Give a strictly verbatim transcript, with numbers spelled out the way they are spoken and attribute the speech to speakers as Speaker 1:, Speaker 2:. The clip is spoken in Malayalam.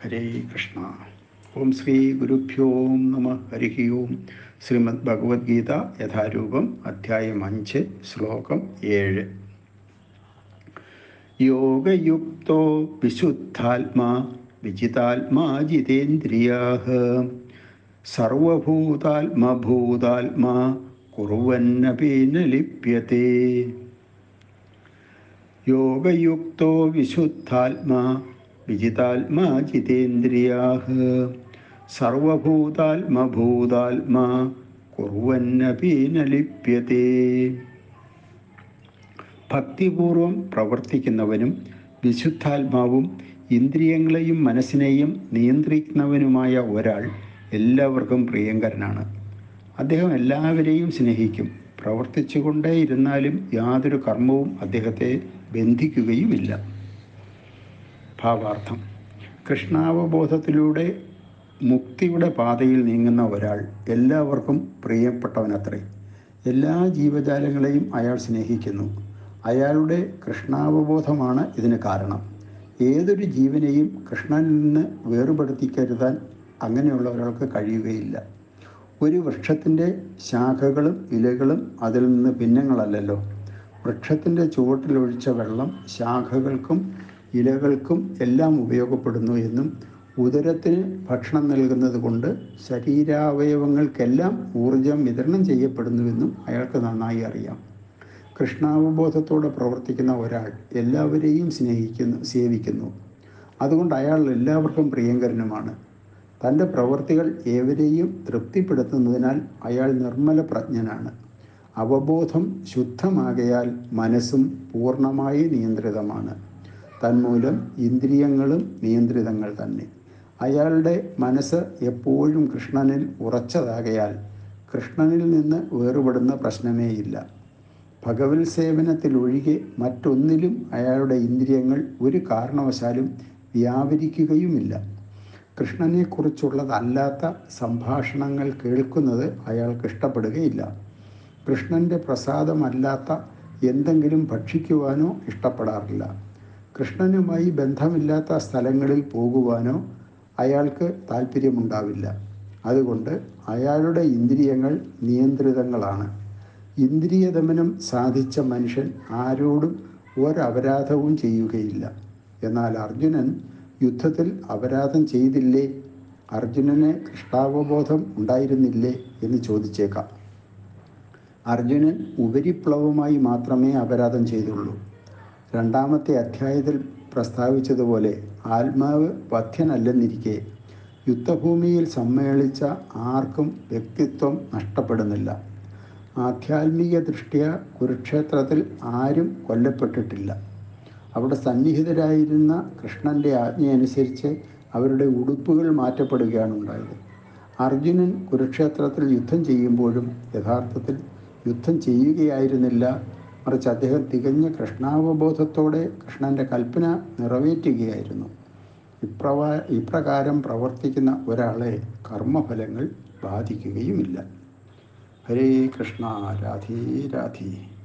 Speaker 1: ഹരേ കൃഷ്ണ. ഓം ശ്രീ ഗുരുഭ്യോ നമ. ഹരി ഓം. ശ്രീമദ് ഭഗവത്ഗീത യഥാരൂപം അധ്യായം അഞ്ച് ശ്ലോകം ഏഴ്. യോഗയുക്തോ വിശുദ്ധാത്മാ വിജിതാത്മാ ജിതേന്ദ്രിയാഃ സർവഭൂതാത്മഭൂതാത്മാ കുർവന്നപി ന ലിപ്യതേ. യോഗയുക്തോ വിശുദ്ധാത്മാ വിജിതാത്മാ ജിതേന്ദ്രിയാഃ സർവഭൂതാത്മഭൂതാത്മാ കുർവന്നപി ന ലിപ്യതേ. ഭക്തിപൂർവം പ്രവർത്തിക്കുന്നവനും വിശുദ്ധാത്മാവും ഇന്ദ്രിയങ്ങളെയും മനസ്സിനെയും നിയന്ത്രിക്കുന്നവനുമായ ഒരാൾ എല്ലാവർക്കും പ്രിയങ്കരനാണ്. അദ്ദേഹം എല്ലാവരെയും സ്നേഹിക്കും. പ്രവർത്തിച്ചുകൊണ്ടേയിരുന്നാലും യാതൊരു കർമ്മവും അദ്ദേഹത്തെ ബന്ധിക്കുകയുമില്ല. ഭാവാർത്ഥം: കൃഷ്ണാവബോധത്തിലൂടെ മുക്തിയുടെ പാതയിൽ നീങ്ങുന്ന ഒരാൾ എല്ലാവർക്കും പ്രിയപ്പെട്ടവനത്രേ. എല്ലാ ജീവജാലങ്ങളെയും അയാൾ സ്നേഹിക്കുന്നു. അയാളുടെ കൃഷ്ണാവബോധമാണ് ഇതിന് കാരണം. ഏതൊരു ജീവനെയും കൃഷ്ണനിൽ നിന്ന് വേർപെടുത്തി കരുതാൻ അങ്ങനെയുള്ള ഒരാൾക്ക് കഴിയുകയില്ല. ഒരു വൃക്ഷത്തിൻ്റെ ശാഖകളും ഇലകളും അതിൽ നിന്ന് ഭിന്നങ്ങളല്ലല്ലോ. വൃക്ഷത്തിൻ്റെ ചുവട്ടിലൊഴിച്ച വെള്ളം ശാഖകൾക്കും ഇലകൾക്കും എല്ലാം ഉപയോഗപ്പെടുന്നു എന്നും ഉദരത്തിന് ഭക്ഷണം നൽകുന്നത് കൊണ്ട് ശരീരാവയവങ്ങൾക്കെല്ലാം ഊർജം വിതരണം ചെയ്യപ്പെടുന്നുവെന്നും അയാൾക്ക് നന്നായി അറിയാം. കൃഷ്ണാവബോധത്തോടെ പ്രവർത്തിക്കുന്ന ഒരാൾ എല്ലാവരെയും സ്നേഹിക്കുന്നു, സേവിക്കുന്നു. അതുകൊണ്ട് അയാൾ എല്ലാവർക്കും പ്രിയങ്കരനുമാണ്. തൻ്റെ പ്രവൃത്തികൾ ഏവരെയും തൃപ്തിപ്പെടുത്തുന്നതിനാൽ അയാൾ നിർമ്മല പ്രജ്ഞനാണ്. അവബോധം ശുദ്ധമാകയാൽ മനസ്സും പൂർണ്ണമായി നിയന്ത്രിതമാണ്. തന്മൂലം ഇന്ദ്രിയങ്ങളും നിയന്ത്രിതങ്ങൾ തന്നെ. അയാളുടെ മനസ്സ് എപ്പോഴും കൃഷ്ണനിൽ ഉറച്ചതാകയാൽ കൃഷ്ണനിൽ നിന്ന് വേറുപെടുന്ന പ്രശ്നമേയില്ല. ഭഗവത് സേവനത്തിലൊഴികെ മറ്റൊന്നിലും അയാളുടെ ഇന്ദ്രിയങ്ങൾ ഒരു കാരണവശാലും വ്യാപരിക്കുകയുമില്ല. കൃഷ്ണനെക്കുറിച്ചുള്ളതല്ലാത്ത സംഭാഷണങ്ങൾ കേൾക്കുന്നത് അയാൾക്ക് ഇഷ്ടപ്പെടുകയില്ല. കൃഷ്ണൻ്റെ പ്രസാദമല്ലാത്ത എന്തെങ്കിലും ഭക്ഷിക്കുവാനോ ഇഷ്ടപ്പെടാറില്ല. കൃഷ്ണനുമായി ബന്ധമില്ലാത്ത സ്ഥലങ്ങളിൽ പോകുവാനോ അയാൾക്ക് താല്പര്യമുണ്ടാവില്ല. അതുകൊണ്ട് അയാളുടെ ഇന്ദ്രിയങ്ങൾ നിയന്ത്രിതങ്ങളാണ്. ഇന്ദ്രിയദമനം സാധിച്ച മനുഷ്യൻ ആരോടും ഒരപരാധവും ചെയ്യുകയില്ല. എന്നാൽ അർജുനൻ യുദ്ധത്തിൽ അപരാധം ചെയ്തില്ലേ? അർജുനന് കൃഷ്ണാവബോധം ഉണ്ടായിരുന്നില്ലേ എന്ന് ചോദിച്ചേക്കാം. അർജുനൻ ഉപരിപ്ലവമായി മാത്രമേ അപരാധം ചെയ്തുള്ളൂ. രണ്ടാമത്തെ അധ്യായത്തിൽ പ്രസ്താവിച്ചതുപോലെ ആത്മാവ് വധ്യനല്ലെന്നിരിക്കെ യുദ്ധഭൂമിയിൽ സമ്മേളിച്ച ആർക്കും വ്യക്തിത്വം നഷ്ടപ്പെടുന്നില്ല. ആധ്യാത്മിക ദൃഷ്ട്യാ കുരുക്ഷേത്രത്തിൽ ആരും കൊല്ലപ്പെട്ടിട്ടില്ല. അവിടെ സന്നിഹിതരായിരുന്ന കൃഷ്ണൻ്റെ ആജ്ഞയനുസരിച്ച് അവരുടെ ഉടുപ്പുകൾ മാറ്റപ്പെടുകയാണ് ഉണ്ടായത്. അർജുനൻ കുരുക്ഷേത്രത്തിൽ യുദ്ധം ചെയ്യുമ്പോഴും യഥാർത്ഥത്തിൽ യുദ്ധം ചെയ്യുകയായിരുന്നില്ല. മറിച്ച് അദ്ദേഹം തികഞ്ഞ കൃഷ്ണാവബോധത്തോടെ കൃഷ്ണൻ്റെ കൽപ്പന നിറവേറ്റുകയായിരുന്നു. ഇപ്രവാ ഇപ്രകാരം പ്രവർത്തിക്കുന്ന ഒരാളെ കർമ്മഫലങ്ങൾ ബാധിക്കുകയുമില്ല. ഹരേ കൃഷ്ണ. രാധേ രാധേ.